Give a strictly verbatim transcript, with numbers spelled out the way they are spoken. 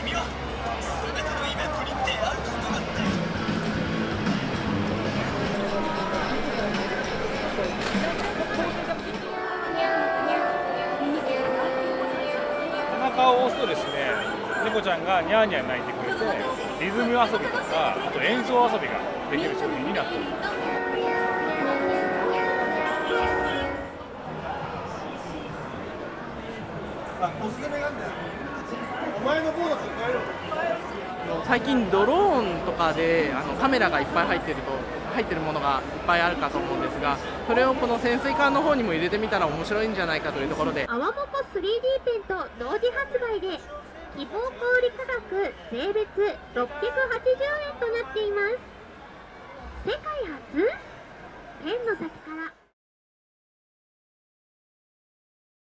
君は全てのイベントに出会うことができる。 背中を押すとですね、猫ちゃんがニャーニャー鳴いてくれて、リズム遊びとか、あと演奏遊びができる商品になっております。 おすすめなんだよ。お前のボーナスを変えろ。 最近ドローンとかであのカメラがいっぱい入ってると入ってるものがいっぱいあるかと思うんですが、それをこの潜水艦の方にも入れてみたら面白いんじゃないかというところで、 アワモコ スリーディー ペンと同時発売で希望小売価格税別ろっぴゃくはちじゅうえんとなっています。世界初ペンの先から